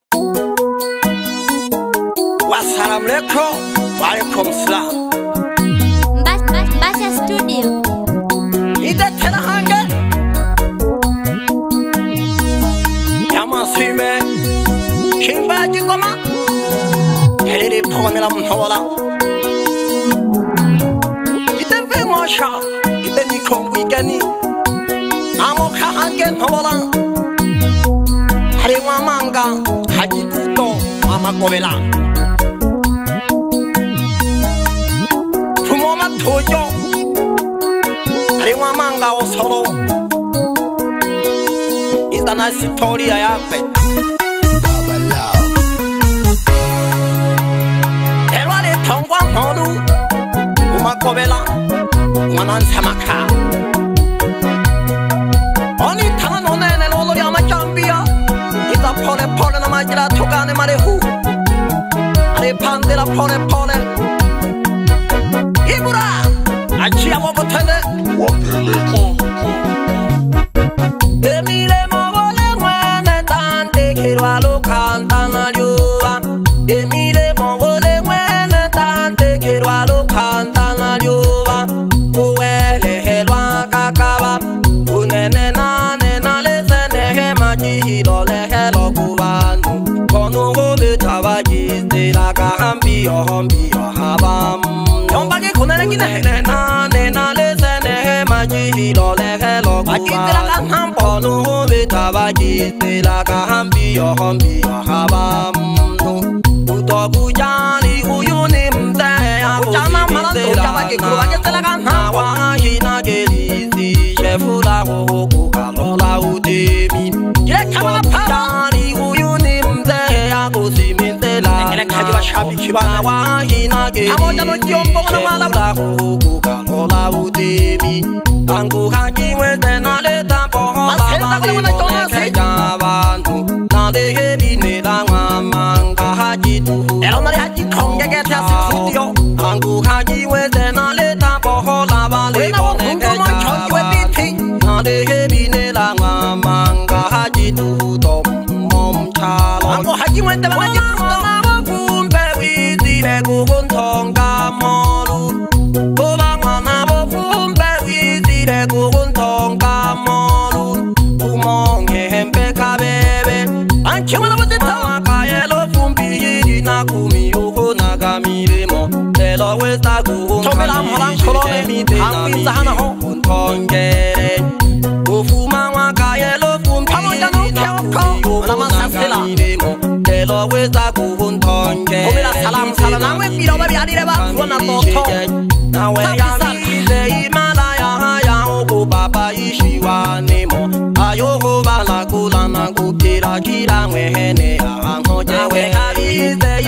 Wassalamualaikum, waalaikumsalam. Basha Studio. Ida tena hange. Yama swime. Kimba jikoma. Heliri pongela mhola. Ida ve mosha. Ida ni kongu igani. Amo kahange mhola. Hari wamanga. Haji tuto mama kovela. Toyo Aliwa manga o solo Itana historia yape Elwale tongwa molu Umakobela Wanan samaka Oni tana no nene lolo ya majambia Ita pole na majira togane marehu Ale pandela pole Ibura Achia wabotele Emile mobole mwene tante Kirwalo kantana liuwa Emile mobole mwene tante Kirwalo kantana liuwa Uwele helwa kakaba Unene nane nalesene hema jihilo lehelo kubandu Kono gobe tabajiste Laka hambiyo habamu Yombagi kunene gine nena lesene majihilo lehelo Ajitela kanhampo nuhube tabajitela kahambiyo habamu Utobu jali uyuni mteya Ujama malanto jabagi kuruwajetela kanhampo Wahina gelisi shefula huku kalola udemi Kile kamala jali uyuni mteya kusimintela Kibana wahina gelisi shefula huku kalola udemi Angu hakiwe tena leta pohola Malibole keja bantu Nade hebi nela ngamanga hajitu Elomari haji konge getia sikudio Angu hakiwe tena leta pohola Malibole keja bantu Nade hebi nela ngamanga hajitu Tom mom chalo Angu hakiwe tena leta pohola Kumpe witi Kugun tonga molu Kuba mwana kumpe witi Kugun tonga molu Kumonge hempe kabebe Anchimana wate tawa Kayelo fumbi yidi na kumi Uho nagamiremo Lelo westa kuhun Tomela mholang kolone Angwin sahana ho Kuntongere Ufuma wa kayelo fumbi yidi na kumi Uho nagamiremo Lelo westa kuhun tongere Komela salam Nangwe piro babi adireba Kuwana toto Nawe ya vise Himalaya haya Oku baba ishiwa nemo Ayoho bala kula na kupira kira Mwehene ya angoje Nawe ya vise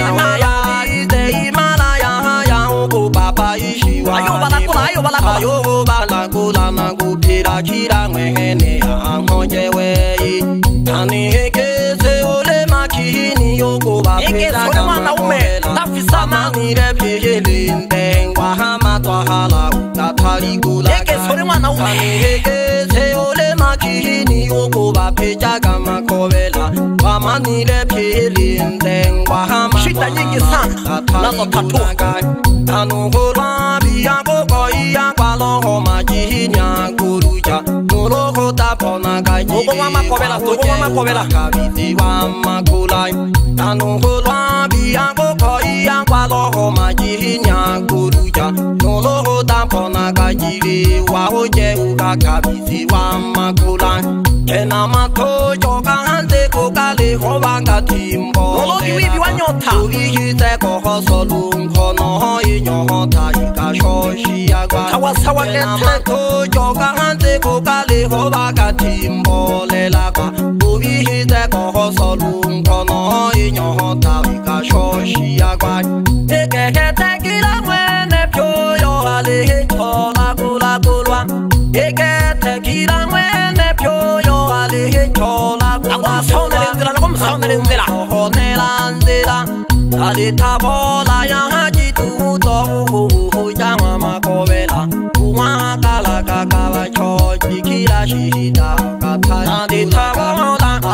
Himalaya haya Oku baba ishiwa nemo Ayoho bala kula na kupira kira Mwehene ya angoje wei Tani hekese ole makihini Yoko bapira kama Tafisama nire pihilinde Wahama twahala utatali gula Eke sore mwana ume Eke se ole makihini Yoko bapeja kama kovela Wama nire pihilinde Wahama shita nyingi sana Nazo tatua Tanu hulwa biya koko iya Kwa loho majihinya kuruja Nuloho tapona kaji Ogo wama kovela Kabiti wama kulai Tanu hulwa biya koko iya Kwa loho majihinya kuruja Nuloho tapona kaji Wahoje uka kabiti wama kulai Kena mato joka hante kokale Hobanga timbo Nologi wibi wanyota Uihite koho solum Kono inyohota ika shoshi agwa Kawasawa kete Kena mato joka hante kokale Hobanga timbo lelaka Uihite koho solum Kono inyohota ika shoshi agwa Eke hete kila mwene pyo yo alehe chola kula kulwa Eke hete kila mwene pyo yo alehe chola kula kulwa Honela nzela Alita bola ya haji tuto Uhu ya mama kovela Uwakala kakala choji kila shihita Kata alita bola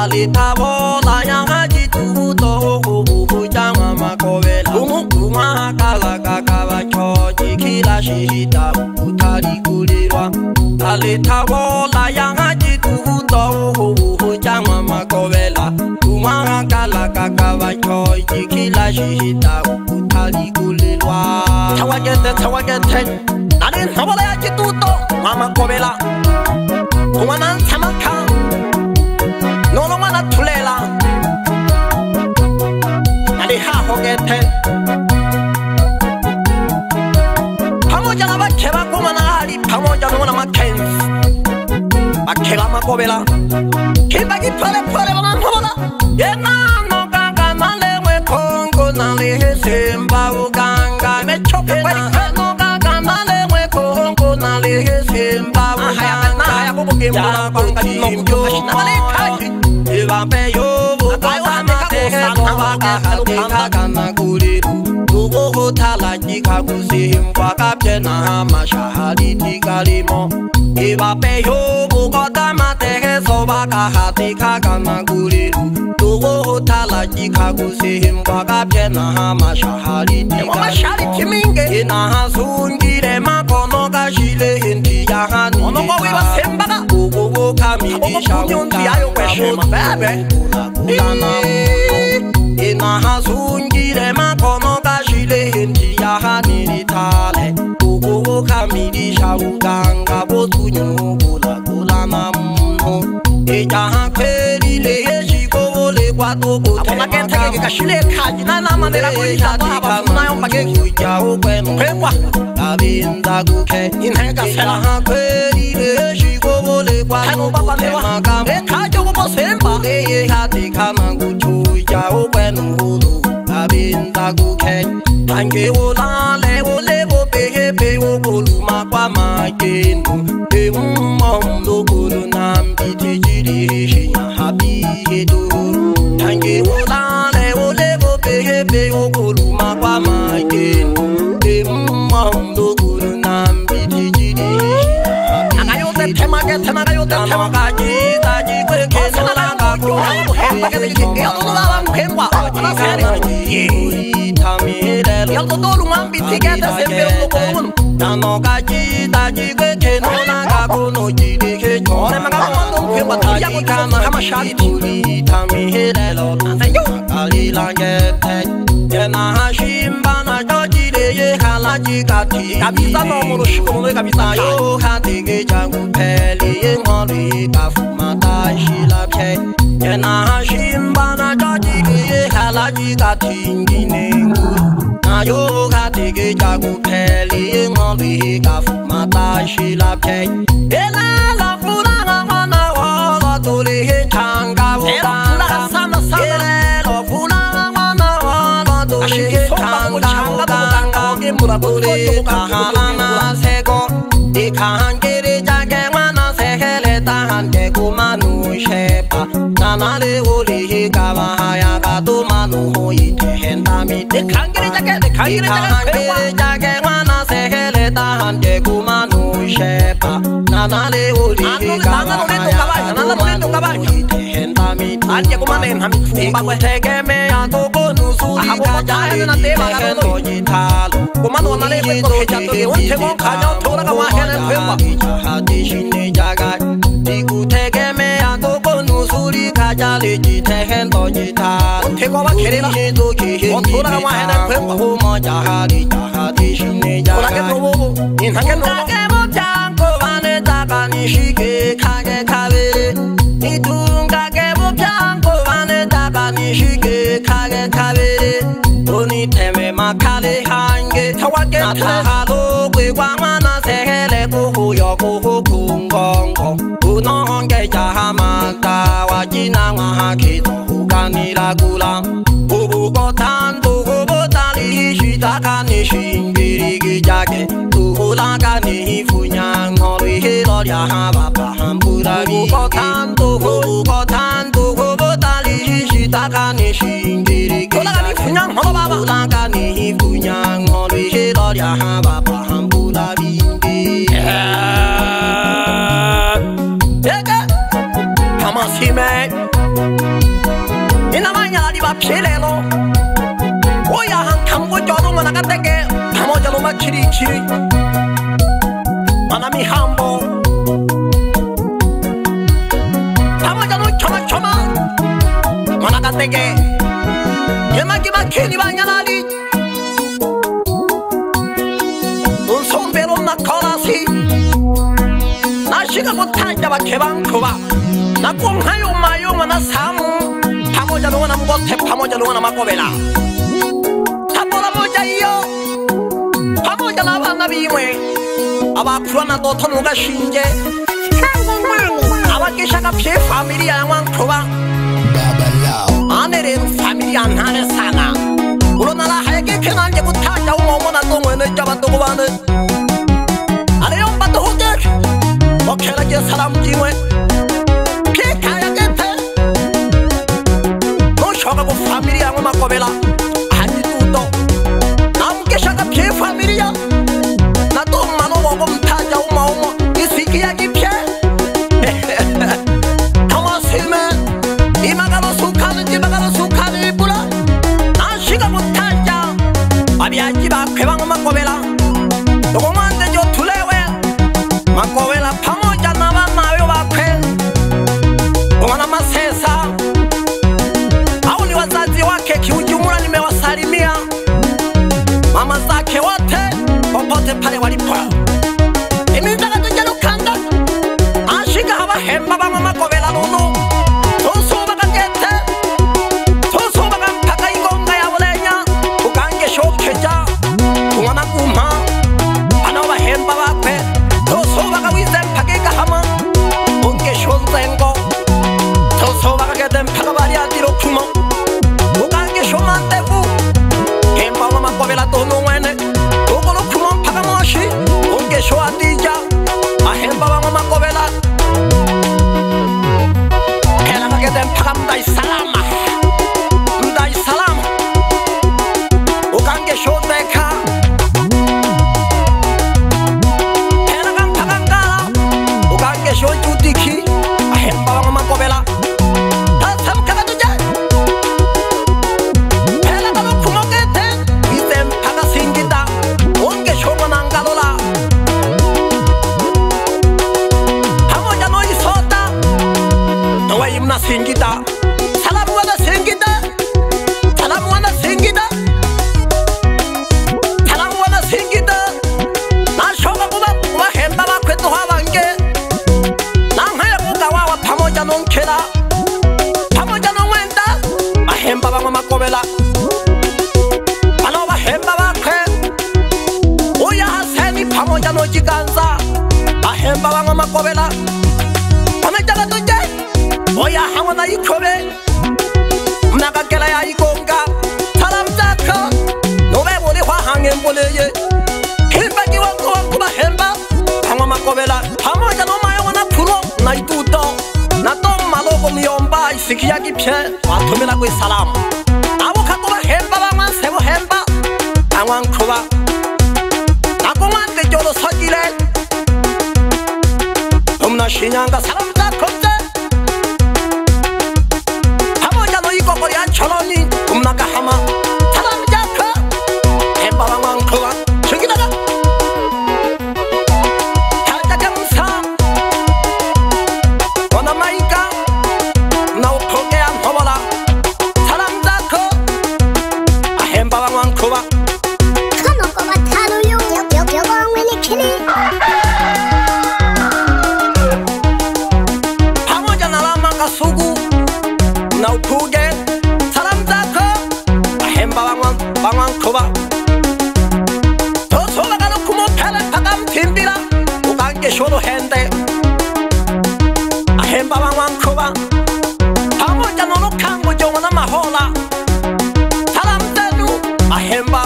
Talitabo la yangaji tuto Ujanga makobela Uma kala kakawa choji kila shihita Utari kulirwa Talitabo la yangaji tuto Ujanga makobela Uma kala kakawa choji kila shihita Utari kulirwa Tawagete Nani nabala yaji tuto Mama kobela Kumanan samaka Nono mana tulela Nani hahogete Pamoja na bakeba kumana ali Pamoja na makenzi Bakeba makobela Kiba gitwale pwale wana mhobola Yena no ganga nalewe kongo Nale semba uganga Mechoke kweli no ganga nalewe kongo Nale semba uganga Ya bangati nomjo Nale Eva peyo Bukata matehe Novaka hateka kana kuriru Tugo tala jika kusihim Wakapje na mashahadi tikalimo Eva peyo Bukata matehe Sobaka hateka kana kuriru Tugo tala jika kusihim Wakapje na mashahadi tikalimo Ina hasungire makono kashile hindi yahani Ugo kamidisha Bebe Ina hasungire makono kashile hindi yahani ritale Ugo kamidisha uganga botunyo Kula na mno Ejaha kweli leheshi kowole kwa toko Apona kentege kashile kaji na manera kulisha Baba sunayo mpage kuja ukwenu Kwekwa Kabinda kuke Inhega sela kweli leheshi kowole kwa toko Temagamo Ekajo kubo semba Leye hati kama kuchuja ukwenu hulu Kabinda kuke Tange ulale ulebo pehepe ukuluma kwa magenu Mlo kuru nambiti jiri habi hedo Tange ulale ulebo pehepe ukuluma kwa magenu Mlo kuru nambiti jiri Nagayote temage temagayote temagaji Taji kweke nolanga kuru Hemba kete kike yadonula hemba Yalto dolu mambiti kete sembe ukulumunu Nano kaji taji kweke nolanga kuru jiri hejo Taji kama shituri tami helelo Kali langete Yena hashimba na jojire ye halaji kati Kabisa no moro shikono kabisa yo hati gejangu peli ye ngori kafumata shilapye Yena hashimba na jojire ye halaji kati nginengu Na yo hati gejangu peli ye ngori kafumata shilapye Yena la fulana wana wala tuli he tanga wukanga Yele lo fulana wana wala tuli he tanga wukanga Tuli kahalana seko Di kahangiri jage wana sehele tahante kumanu shepa Nanale uli he kawahaya katu manu hoi tehendami Di kahangiri jage wana sehele tahante kumanu shepa Nanale uli he kawahaya katu manu hoi tehendami Anje kumanen hami fumba kwe Tegeme ya toko nusuri kajali Tegendo jitalo Kumano wanale kweko hechato Untemo kanya utoraga wahene kwemba Jahati shine jagat Diku tegeme ya toko nusuri kajali Tegendo jitalo Untemo wa kerela Utoraga wahene kwemba Uma jahati shine jagat Inhake nobo chanko wane taka nishike kage kabere Nitunga kebo chanko wane taka nishike kage kabere Oni teme makale hange Natahalo kwe kwa mana sehele kuhu yo kuhu kungongo Unonge jahamanta wajina wahakito Ukanila gula Ubu kotantu ubu tali shitaka nishingiri gijake Tuhulaka nihifunyang hori hilor ya habapa hambura Ubu kotantu ubu tali shitaka nishingiri gijake Tuhulaka nihifunyang hori hilor ya habapa hambura vingi Hamasime Pilelo, Oya Hankambo Nagateke, Hamojalo Chiri, Manami Hambo, Hamojalo Choma, Managateke, Yamaki Kini Banyanali, Unson Vero Nakolasi, Nashiga Motanja Kevankova, Nakon Hayo Mayo Manasamu. Pamoja mgote pamoja na makovela Tapola moja iyo pamoja na abana bimwe abakurana doto nugashinge abakishaka pye familia ya Wankuba anere familia ntare sana urona la hayeke kenanje gutanja umomona domwene jabadogo bane areyo badohoje okera je salam jimwe familia ngoma kobela hadi tuto namukeshaka pye familia na to mano wogo mtaja umaomo isikia kipye kama sime imagalo sukani bula nashika mtaja abiaji bakwe ngoma kobela dokomande jo tulewe makobela pamoja na bamayo bakwe ngona masesa wazazi wake kiujumla nimewasalimia mama zake wote popote pale walipo imindaga tujalukanda ashika haba hemba ba mama kovela lulu tusuba kagete tusuba kampaka ingonga ya bulenya ukange shokeja umwana kuma ana ba hemba bakwe tusuba kawize mpakeka hama unge shonzengo tusuba kagete mpaka bali adiro kuma Shomantefu, Kemba Mama Kovela Tono Wene, Ogolo Kumon Pagamoshi, Unge Shoatija, Ahemba Mama Kovela, Kela get them Pagam Dai Salama, Dai Salam, Ugange Shoteka, Kelagam Pagangala, Ugange Shotiki, Ahemba Mama Kovela. Singida, salamu wana singida, salamu wana singida, salamu wana singida. Na shoga kuba hemba bakwetu habange, na haya kugawa pamoja nonkela, pamoja nongwenda, ahemba bangwa makobela, alo bahemba bakwe, uya haseni pamoja nojiganza, ahemba bangwa makobela, pamejaga tuje. Oya hawana ikobe mnagakela ya ikonga talamzaka nobe bole kwa hange mboleye himba kiwango kuba hemba hangwa makobela pamoja no mayo wana puro na ituto na to malogo myomba isikia kipye watumila kwa salamu abo kakuba hemba bama sebo hemba hangwa nkuba nako mante jolo sojile umna shinyanga salamzaka Chaloni, Umnakahama, Talamjaka, Embalankoa, Chuginaga Tajagamsa, Wanamaika, now Pogea Hovala, Talamzako, Embalankoa. Hamojana Mangasugu, now Puge. Bangankoba Tosola galo kumo pele pagam timbira Ugange sholo hende Ahemba bangankoba Pamoja nono kango jongona mahola Talam tenu Ahemba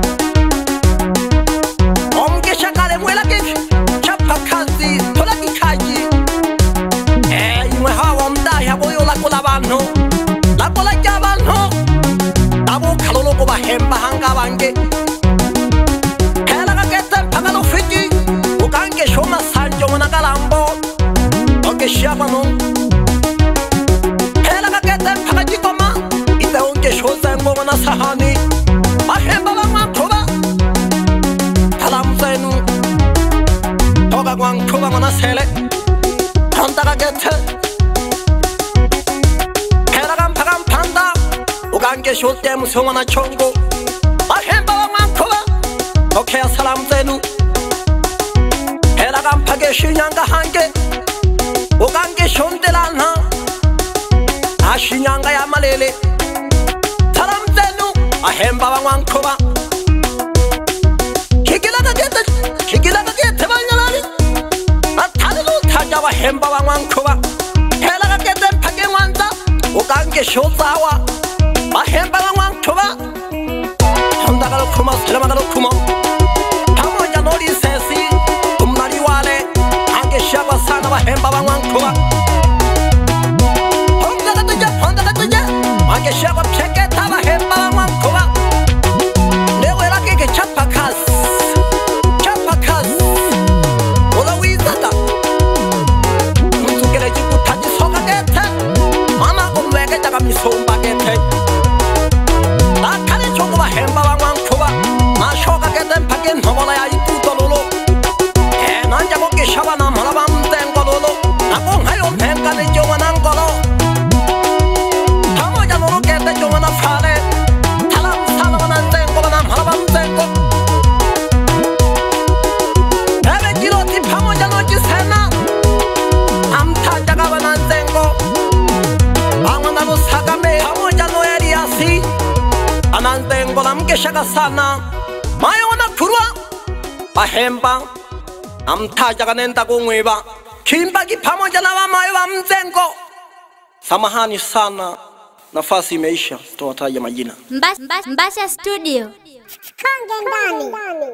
Omge shakale mwela kish Chapa kazi Tola kikaji Imwe hawa mda ya boyo lako labano Lako la jabano Kuba hemba hanga bange Kela ka kete pagalo fiji Ugange shoma sanjo monagala wana sahani mahemba wankoba talamzenu toga wankoba wana sele hondaga gete keragan pagan panda ugange shote musongwana chongo mahemba wankoba okay salamzenu keragan page shinyanga hange ugange shondelana ashinyanga ya malele salamzenu ahemba wankoba kigilaga gete banyalari atalu taja wahemba wankoba helaga gete page wanza ugange shozawa ahemba wankoba hondaga kuma selamaga kuma pamoja nori sesi umnari wale ange shaba sana wahemba wankoba hondaga tuja ange shaba cheke taba hemba wankoba lewela keke chapakas ola wizata mtukele jiku taji soga gete mama kumwege jaga misomba gete akale chongo wahemba wankoba mashoga gete mpage nhobola ya ikutololo nanja moke shaba na mhalaba mtengololo nakonghayo mpenga ne jonga nangolo pamoja nolo gete jonga na fale talam sala wana ntengo na mhalaba mtengo ebe jiroti pamoja no jisena amtaja gaba na ntengo angwana no sagame pamoja no eliasi anantengo na mkeshaga sana mayo wana kurwa bahemba amtaja ganenda kungweba kimbaki pamoja na mamayo wa mzengo. Samahani sana, nafasi imeisha, tutawataja majina. Mbasha Studio. Konge ndani.